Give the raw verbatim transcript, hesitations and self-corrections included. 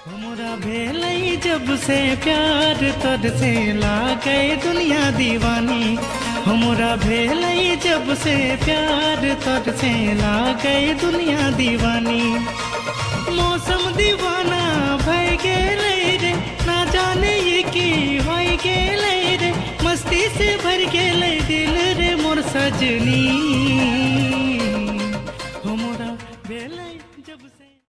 हमरा भेलै जब से प्यार तोर से लागे दुनिया दीवानी। हमरा भेलै जब से प्यार तोर से लागे दुनिया दीवानी। मौसम दीवाना भय गेलै रे, ना जाने ये की होय गेलै रे। मस्ती से भर गेलै दिल रे मोर सजनी। हमरा भेलै